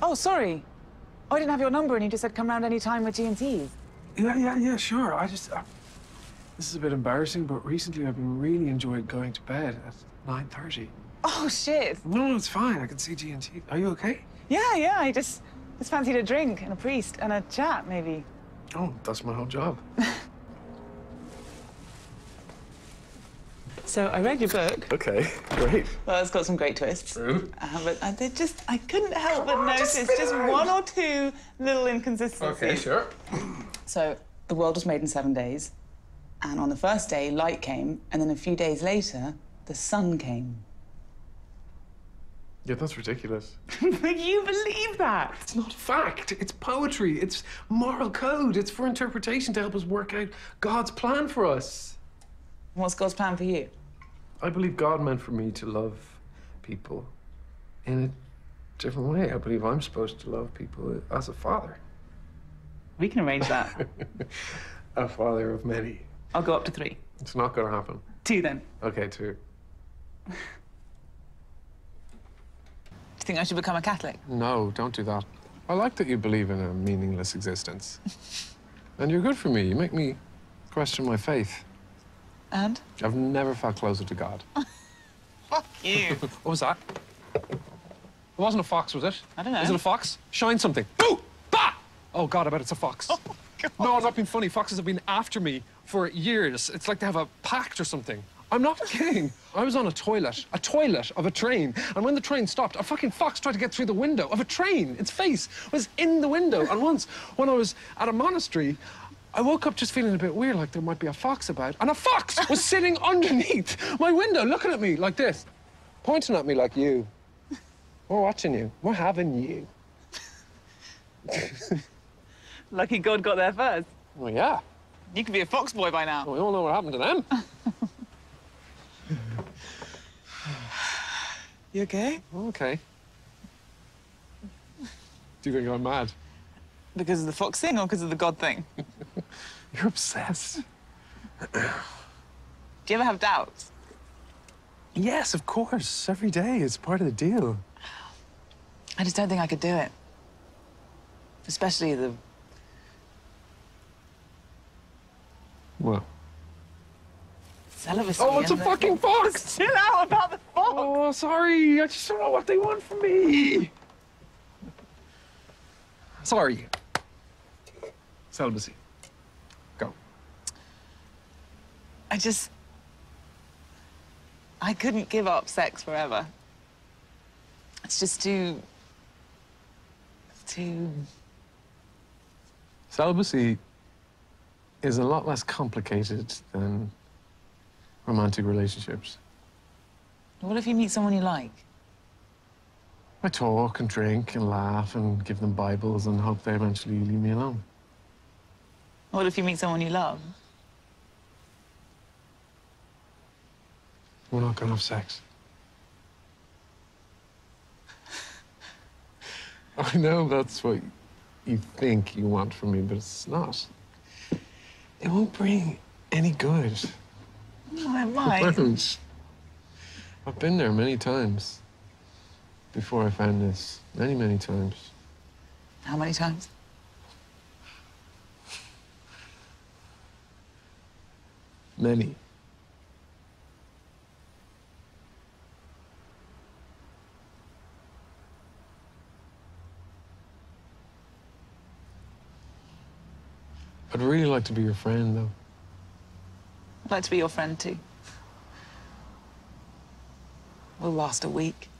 Oh, sorry. Oh, I didn't have your number and you just said come round any time with G&T's. Yeah, sure. This is a bit embarrassing, but recently I've been really enjoying going to bed at 9:30. Oh, shit. No, it's fine. I can see G&T. Are you okay? Yeah, I just fancied a drink and a priest and a chat, maybe. Oh, that's my whole job. So I read your book. Okay, great. Well, it's got some great twists. True. But I couldn't help but notice just one or two little inconsistencies. Okay, sure. So the world was made in 7 days, and on the first day, light came, and then a few days later, the sun came. Yeah, that's ridiculous. But you believe that? It's not fact. It's poetry. It's moral code. It's for interpretation to help us work out God's plan for us. What's God's plan for you? I believe God meant for me to love people in a different way. I believe I'm supposed to love people as a father. We can arrange that. A father of many. I'll go up to 3. It's not going to happen. 2 then. Okay, 2. Do you think I should become a Catholic? No, don't do that. I like that you believe in a meaningless existence. And you're good for me. You make me question my faith. And? I've never felt closer to God. Fuck you. What was that? It wasn't a fox, was it? I don't know. Is it a fox? Shine something. Boo! Bah! Oh, God, I bet it's a fox. Oh, God. No, I'm not being funny. Foxes have been after me for years. It's like they have a pact or something. I'm not kidding. I was on a toilet of a train, and when the train stopped, a fucking fox tried to get through the window of a train. Its face was in the window. And once, when I was at a monastery, I woke up just feeling a bit weird, like there might be a fox about, and a fox was sitting underneath my window, looking at me like this, pointing at me like you. We're watching you. We're having you. Lucky God got there first. Well, yeah. You could be a fox boy by now. We all know what happened to them. You okay? Okay. Do you think I'm mad? Because of the fox thing or because of the God thing? You're obsessed. Do you ever have doubts? Yes, of course. Every day. It's part of the deal. I just don't think I could do it. Especially the... What? celibacy. Oh, it's a and the- fucking fox! Chill out about the fox! Oh, sorry. I just don't know what they want from me. Sorry. Celibacy. Go. I couldn't give up sex forever. It's just too... Celibacy is a lot less complicated than romantic relationships. What if you meet someone you like? I talk and drink and laugh and give them Bibles and hope they eventually leave me alone. What if you meet someone you love? We're not gonna have sex. I know that's what you think you want from me, but it's not. It won't bring any good. Oh, it It might. won't. I've been there many times before I found this. Many, many times. How many times? Many. I'd really like to be your friend, though. I'd like to be your friend, too. We'll last a week.